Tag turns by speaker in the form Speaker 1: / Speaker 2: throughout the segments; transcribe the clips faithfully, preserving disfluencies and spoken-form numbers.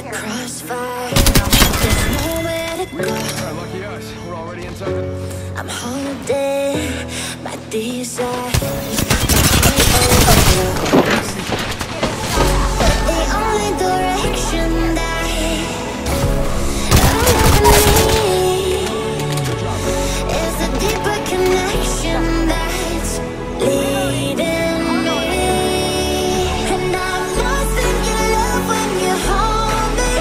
Speaker 1: Crossfire, there's nowhere to go.
Speaker 2: Lucky us, we're already inside.
Speaker 1: I'm holding my desire. The only direction that I'll ever need is a deeper connection that's leading me. And I'm lost in your love when you hold me.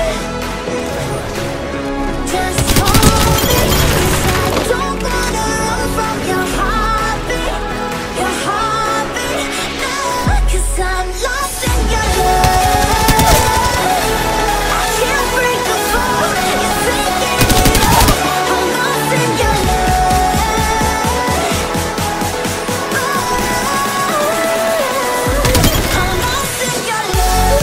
Speaker 1: Just hold me, 'cause I don't wanna run from your heartbeat, your heartbeat, no, 'cause I'm lost in your love. I can't break the fall, you're taking it all. I'm lost in your love. I'm lost in your love.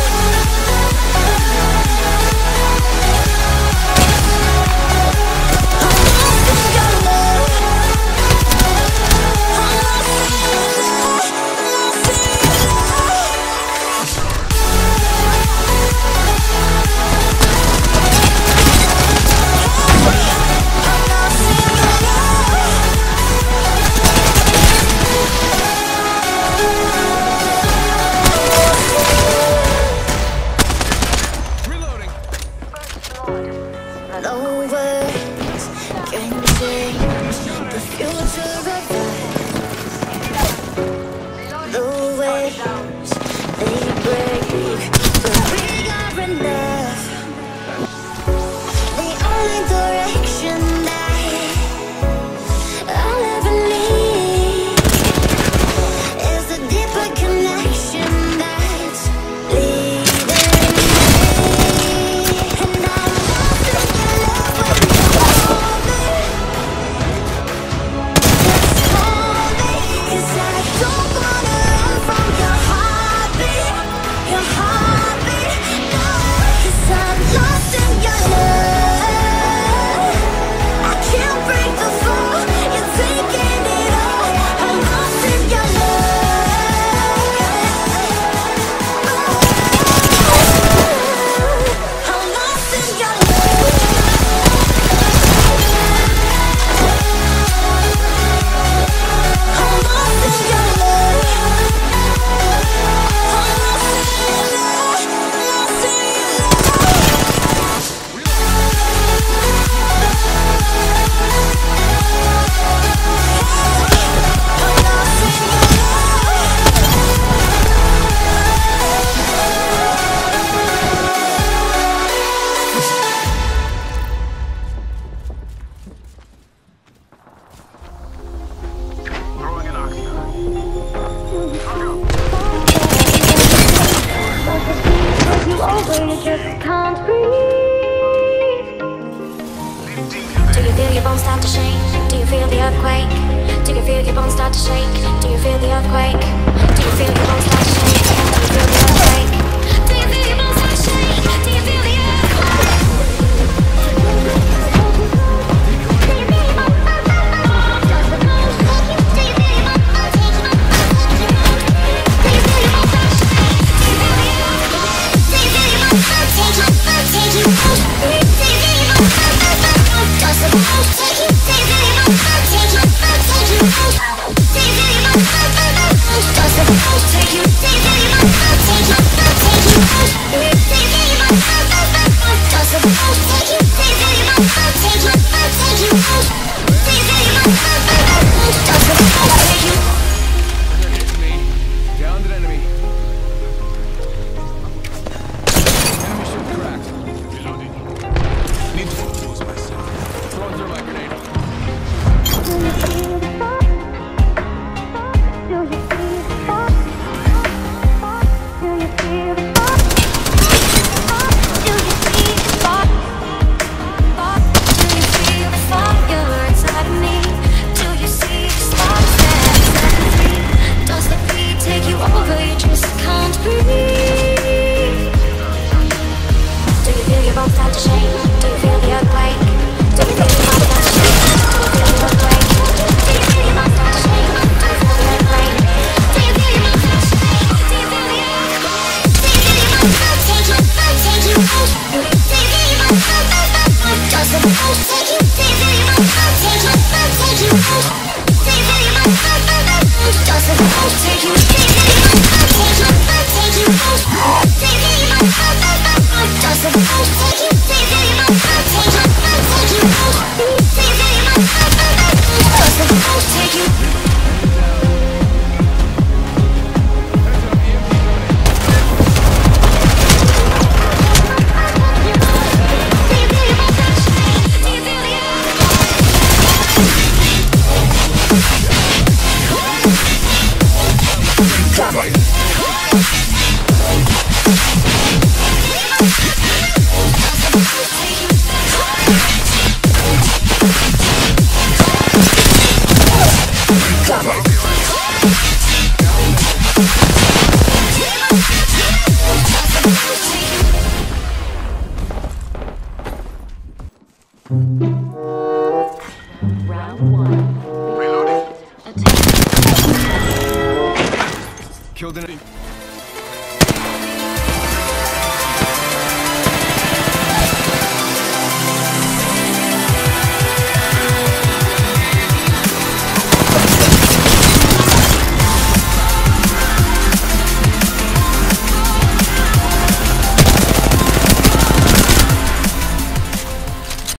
Speaker 2: Reloading.
Speaker 1: No words can change the future of us. The waves they break, but we are enough. The only direction that I'll ever need is a deeper connection that's leading me. And I'm lost in your love when you hold me. Just hold me, 'cause I don't wanna run from your heartbeat, your heartbeat, no, 'cause I'm lost in your love. I can't break the fall, you're taking it all. I'm lost in your love. I'm lost in your love. I'm lost in your love. I'm lost in your love. Lost in your
Speaker 2: Throwing an oxy.
Speaker 3: You over, you just can't breathe.
Speaker 4: Do you feel your bones start to shake? Do you feel the earthquake? Do you feel your bones start to shake? Do you feel the earthquake? Do you feel your bones start to shake? Do you feel the earthquake? Do you feel your bones start to shake? Do you feel the earthquake?
Speaker 2: They're hitting me. Downed an enemy. Enemy shield cracked. Reloading. Need to compose myself. Throwing through my grenade.
Speaker 3: Do you feel the fire? Do you feel the fire?